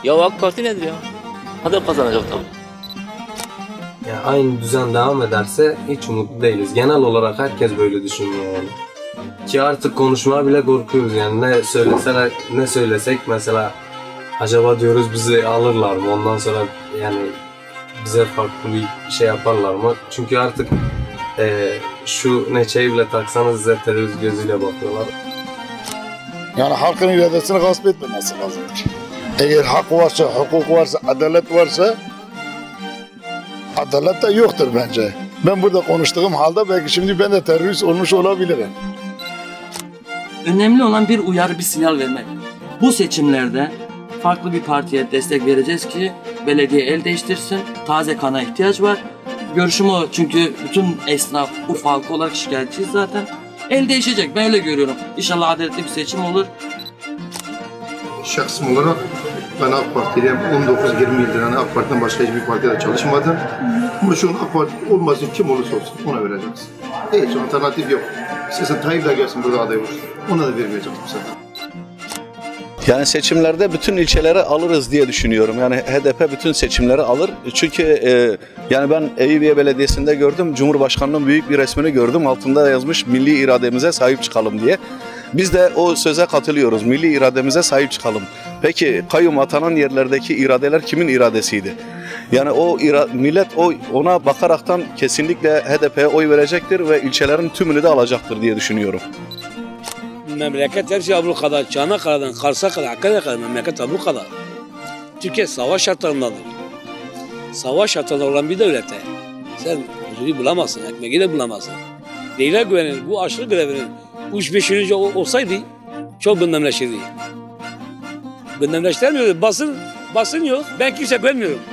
Ya AK Parti nedir ya? HDP kazanacak tabii. Yani aynı düzen devam ederse hiç umutlu değiliz. Genel olarak herkes böyle düşünüyor yani. Ki artık konuşmaya bile korkuyoruz yani ne söylesek mesela acaba diyoruz bizi alırlar mı, ondan sonra yani bize farklı bir şey yaparlar mı? Çünkü artık şu neçeyi bile taksanız size terörist gözüyle bakıyorlar. Yani halkın iradesini gasp etmemesi lazımdır. Eğer hak varsa, hukuk varsa, adalet varsa adalet de yoktur bence. Ben burada konuştuğum halde belki şimdi ben de terörist olmuş olabilirim. Önemli olan bir uyarı, bir sinyal vermek. Bu seçimlerde farklı bir partiye destek vereceğiz ki belediye el değiştirsin. Taze kana ihtiyaç var. Görüşüm o, çünkü bütün esnaf, Urfa halkı olarak şikayetçiyiz zaten. El değişecek, ben öyle görüyorum. İnşallah adaletli bir seçim olur. Şahsım olarak ben AK Parti'de 19-20 yıldır yani AK Parti'den başka hiçbir partide çalışmadım. Ama şu an AK Parti olmasın, kim olursa olsun ona vereceğiz. Hiç alternatif yok. İstersen Tayyip de gelsin burada aday olsun. Ona da vermeyeceğiz bu sefer. Yani seçimlerde bütün ilçeleri alırız diye düşünüyorum. Yani HDP bütün seçimleri alır. Çünkü yani ben Eyüpiye Belediyesi'nde gördüm. Cumhurbaşkanı'nın büyük bir resmini gördüm. Altında yazmış milli irademize sahip çıkalım diye. Biz de o söze katılıyoruz. Milli irademize sahip çıkalım. Peki kayyum atanan yerlerdeki iradeler kimin iradesiydi? Yani millet ona bakaraktan kesinlikle HDP'ye oy verecektir ve ilçelerin tümünü de alacaktır diye düşünüyorum. Memleket her şey bu kadar. Çanakkale'den Kars'a kadar, Hakkari'ye kadar memleket bu kadar. Türkiye savaş şartlarındadır. Savaş şartlarında olan bir devlete sen huzuru bulamazsın, ekmeği de bulamazsın. Neyle güvenir? Bu açlık grevinin 3-5 yıl önce olsaydı çok gündemleşirdi. Gündemleştirmiyordu. Basın yok. Ben kimse güvenmiyorum.